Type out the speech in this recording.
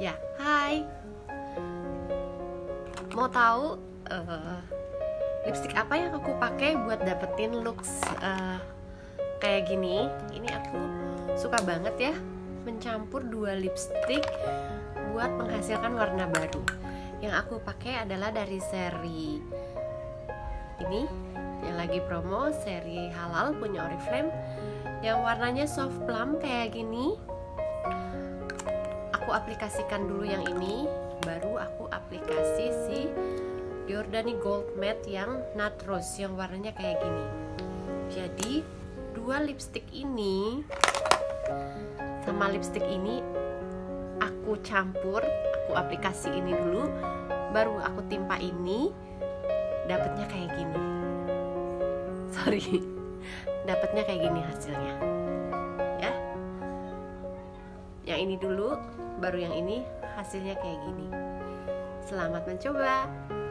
Ya, hai. Mau tahu lipstick apa yang aku pakai buat dapetin looks kayak gini? Ini aku suka banget ya mencampur dua lipstick buat menghasilkan warna baru. Yang aku pakai adalah dari seri ini yang lagi promo, seri halal punya Oriflame, yang warnanya soft plum kayak gini. Aku aplikasikan dulu yang ini, baru aku aplikasi si Giordani Gold Matte yang Nut Rose yang warnanya kayak gini. Jadi dua lipstick ini sama lipstick ini aku campur, aku aplikasi ini dulu, baru aku timpa ini, dapatnya kayak gini. Dapatnya kayak gini hasilnya. Ya. Yang ini dulu, baru yang ini hasilnya kayak gini. Selamat mencoba.